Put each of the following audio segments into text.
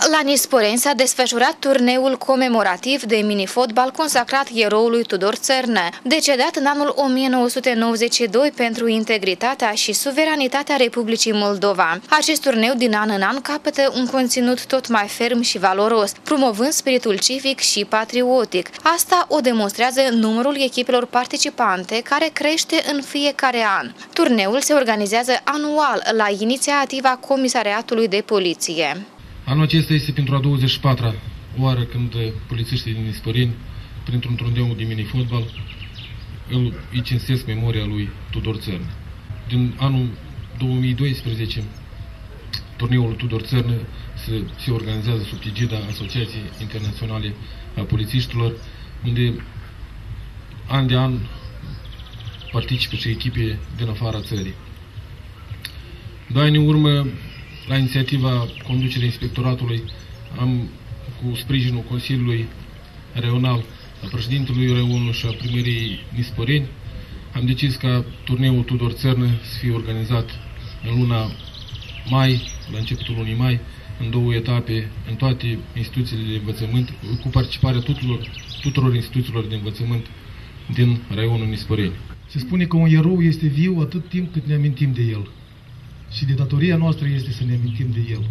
La Nisporeni s-a desfășurat turneul comemorativ de mini-fotbal consacrat eroului Tudor Țărnă, decedat în anul 1992 pentru integritatea și suveranitatea Republicii Moldova. Acest turneu din an în an capătă un conținut tot mai ferm și valoros, promovând spiritul civic și patriotic. Asta o demonstrează numărul echipelor participante, care crește în fiecare an. Turneul se organizează anual la inițiativa Comisariatului de Poliție. Anul acesta este pentru a 24-a oară când polițiștii din Nisporeni, printr-un turneu de mini-fotbal, îi cinstesc memoria lui Tudor Țărnă. Din anul 2012, turneul Tudor Țărnă se organizează sub egida Asociației Internaționale a Polițiștilor, unde an de an participă și echipe din afara țării. 2 ani în urmă, la inițiativa conducerii inspectoratului, cu sprijinul Consiliului Regional, a președintelui Reionului și a primăriei Nisporeni, am decis ca turneul Tudor Țărnă să fie organizat în luna mai, la începutul lunii mai, în 2 etape, în toate instituțiile de învățământ, cu participarea tuturor instituțiilor de învățământ din Raionul Nisporeni. Se spune că un erou este viu atât timp cât ne amintim de el. Și de datoria noastră este să ne amintim de el.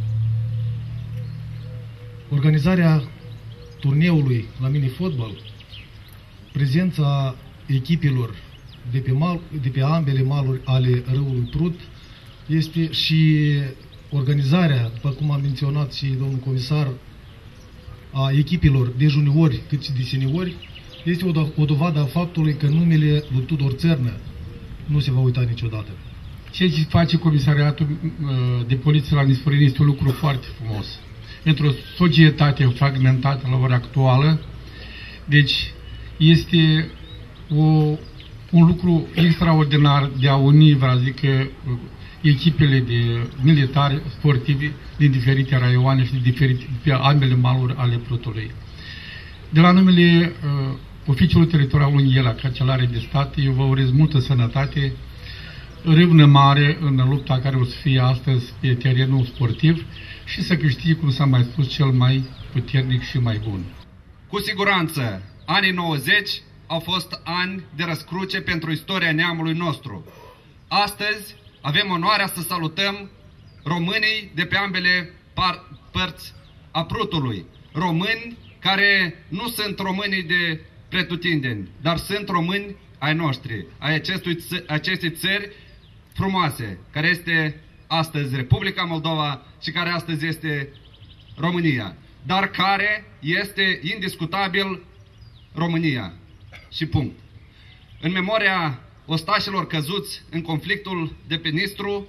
Organizarea turneului la mini-fotbal, prezența echipelor de pe ambele maluri ale râului Prut, este și organizarea, după cum a menționat și domnul comisar, a echipelor de juniori cât și de seniori, este o dovadă a faptului că numele lui Tudor Țărnă nu se va uita niciodată. Ceea ce face Comisariatul de Poliție la Nisporeni este un lucru foarte frumos. Într-o societate fragmentată la ora actuală, deci este un lucru extraordinar de a uni, vreau zic, echipele de militari sportivi din diferite raioane și pe ambele maluri ale Prutului. De la numele Oficiului Teritorial Unghela, Cancelare de Stat, eu vă urez multă sănătate, râvnă mare în lupta care o să fie astăzi pe terenul sportiv și să câștige, cum s-a mai spus, cel mai puternic și mai bun. Cu siguranță, anii 90 au fost ani de răscruce pentru istoria neamului nostru. Astăzi avem onoarea să salutăm românii de pe ambele părți a Prutului. Români care nu sunt românii de pretutindeni, dar sunt români ai noștri, ai acestei țări frumoase, care este astăzi Republica Moldova și care astăzi este România, dar care este indiscutabil România. Și punct. În memoria ostașilor căzuți în conflictul de pe Nistru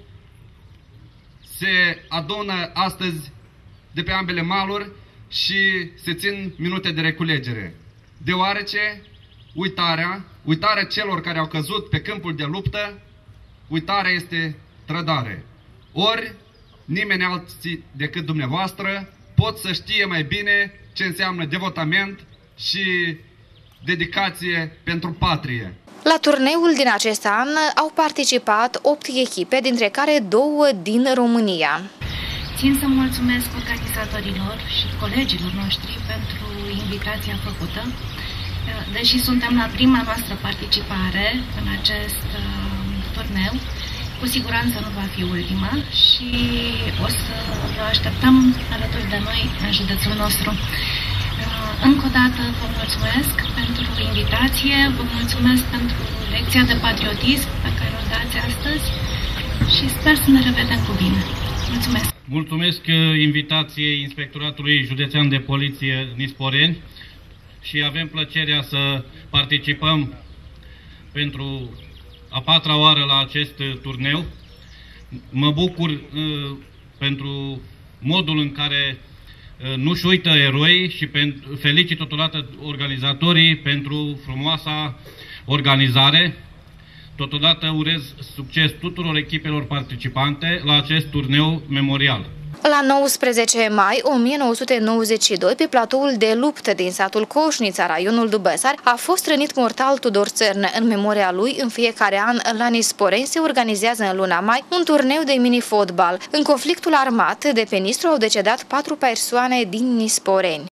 se adună astăzi de pe ambele maluri și se țin minute de reculegere, deoarece uitarea celor care au căzut pe câmpul de luptă, uitarea este trădare. Ori nimeni alții decât dumneavoastră pot să știe mai bine ce înseamnă devotament și dedicație pentru patrie. La turneul din acest an au participat 8 echipe, dintre care 2 din România. Țin să mulțumesc organizatorilor și colegilor noștri pentru invitația făcută. Deși suntem la prima noastră participare în acest turneu, cu siguranță nu va fi ultima și o să vă așteptăm alături de noi în județul nostru. Încă o dată vă mulțumesc pentru invitație, vă mulțumesc pentru lecția de patriotism pe care o dați astăzi și sper să ne revedem cu bine. Mulțumesc! Mulțumesc invitației Inspectoratului Județean de Poliție Nisporeni și avem plăcerea să participăm pentru a 4-a oară la acest turneu. Mă bucur pentru modul în care nu-și uită eroii și felicit totodată organizatorii pentru frumoasa organizare. Totodată urez succes tuturor echipelor participante la acest turneu memorial. La 19 mai 1992, pe platoul de luptă din satul Coșnița, raionul Dubăsari, a fost rănit mortal Tudor Țărnă. În memoria lui, în fiecare an, la Nisporeni se organizează în luna mai un turneu de mini-fotbal. În conflictul armat de pe Nistru au decedat 4 persoane din Nisporeni.